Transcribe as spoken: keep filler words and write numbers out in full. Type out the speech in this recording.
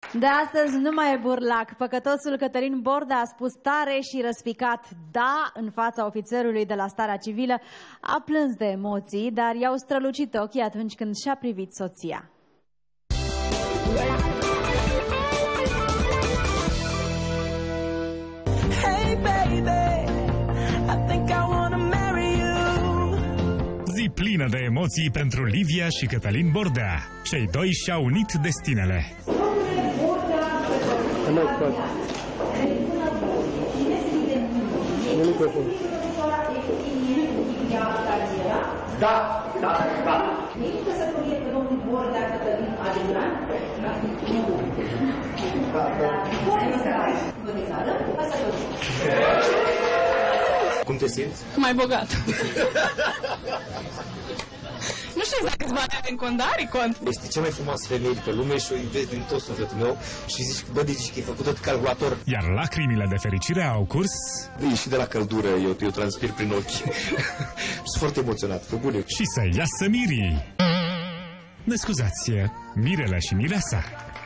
De astăzi nu mai e burlac. Păcătosul Cătălin Bordea a spus tare și răspicat da în fața ofițerului de la starea civilă. A plâns de emoții, dar i-au strălucit ochii atunci când și-a privit soția. Hey baby, I think I wanna marry you. Zi plină de emoții pentru Livia și Cătălin Bordea. Cei doi și-au unit destinele. Da, da, da. Cum te simți? Mai bogat. Nu știu exact câți bani din cont, dar are cont. Este cea mai frumoasă femeie pe lume și o iubesc din tot sufletul meu și zici, bă, zici că e făcută pe calculator. Iar lacrimile de fericire au curs... E și de la căldură, eu, eu transpir prin ochi. Sunt foarte emoționat, pe bune. Și să iasă mirii. Ne scuzați, Mirele și Mireasa.